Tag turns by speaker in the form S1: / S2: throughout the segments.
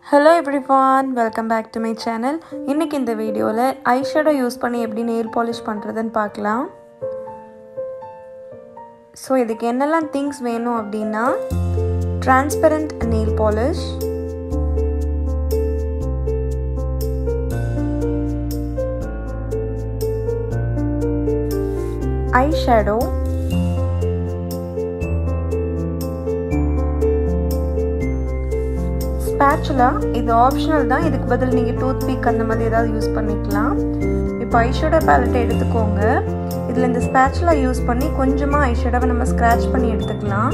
S1: Hello everyone, welcome back to my channel. இன்னைக்கு இந்த வீடியோல eyeshadow யூஸ் பண்ணி எப்படி nail polish பண்றதுன்னு பார்க்கலாம். சோ இதுக்கு என்னெல்லாம் things வேணும் அப்படினா transparent nail polish, eyeshadow, spatula இது ஆப்ஷனல் தான். இதுக்கு பதில் நீங்க டூத் பிக் அந்த மாதிரி ஏதாவது யூஸ் பண்ணிக்கலாம். இப்போ ஐஷேடோ palette எடுத்துக்கோங்க. இதுல இந்த spatula யூஸ் பண்ணி கொஞ்சமா ஐஷேடோவை நம்ம ஸ்கிராட்ச் பண்ணி எடுத்துக்கலாம்.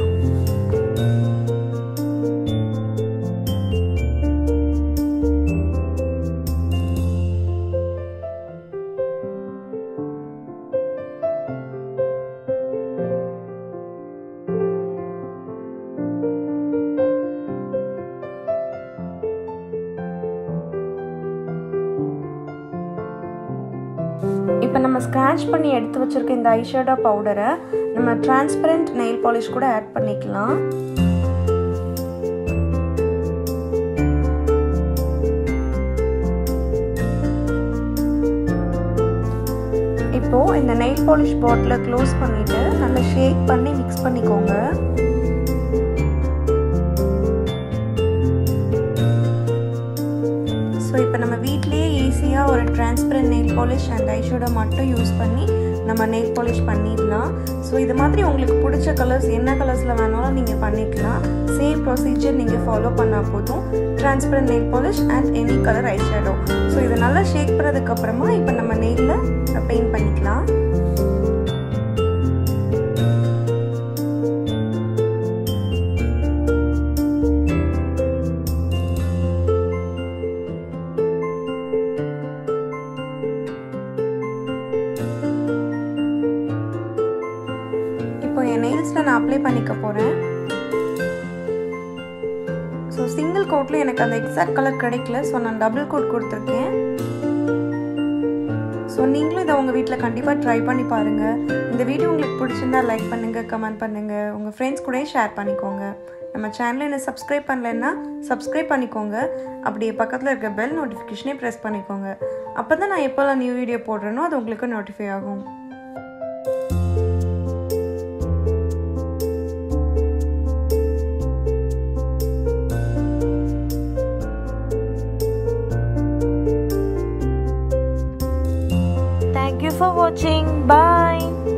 S1: இப்போ நம்ம ஸ்கிராட்ச் பண்ணி எடுத்து வச்சிருக்க இந்த ஐஷேடோ பவுடரை நம்ம டிரான்ஸ்பரண்ட் நெயில் பாலிஷ் கூட ஆட் பண்ணிக்கலாம். இப்போ இந்த நெயில் பாலிஷ் பாட்டிலை க்ளோஸ் பண்ணிட்டு நல்லா ஷேக் பண்ணி மிக்ஸ் பண்ணிக்கோங்க. இப்போ நம்ம வீட்லயே ஈஸியா ஒரு transparent nail polish and eyeshadow மட்டும் யூஸ் பண்ணி நம்ம நெயில் பாலிஷ் பண்ணிடலாம். ஸோ இது மாதிரி உங்களுக்கு பிடிச்ச கலர்ஸ் என்ன கலர்ஸில் வேணாலும் நீங்கள் பண்ணிக்கலாம். சேம் ப்ரொசீஜர் நீங்கள் ஃபாலோ பண்ணால் போதும். Transparent nail polish and any colour eyeshadow. So இதை நல்லா ஷேக் பண்ணதுக்கப்புறமா இப்போ நம்ம நெயிலில் பெயிண்ட் பண்ணிக்கலாம். என் நெயில்ஸ்ல நான் அப்ளை பண்ணிக்க போறேன். ஸோ சிங்கிள் கோட்ல எனக்கு அந்த எக்ஸாக்ட் கலர் கிடைக்கல. ஸோ நான் டபுள் கோட் கொடுத்துருக்கேன். ஸோ நீங்களும் இதை உங்கள் வீட்டில் கண்டிப்பாக ட்ரை பண்ணி பாருங்க. இந்த வீடியோ உங்களுக்கு பிடிச்சிருந்தா லைக் பண்ணுங்க, கமெண்ட் பண்ணுங்க, உங்கள் ஃப்ரெண்ட்ஸ் கூட ஷேர் பண்ணிக்கோங்க. நம்ம சேனலை என்ன சப்ஸ்கிரைப் பண்ணலைன்னா சப்ஸ்கிரைப் பண்ணிக்கோங்க. அப்படியே பக்கத்தில் இருக்க பெல் நோட்டிஃபிகேஷனே ப்ரெஸ் பண்ணிக்கோங்க. அப்போ தான் நான் எப்போல்லாம் நியூ வீடியோ போடுறேனோ அது உங்களுக்கு நோட்டிஃபை ஆகும். Thank you for watching. Bye.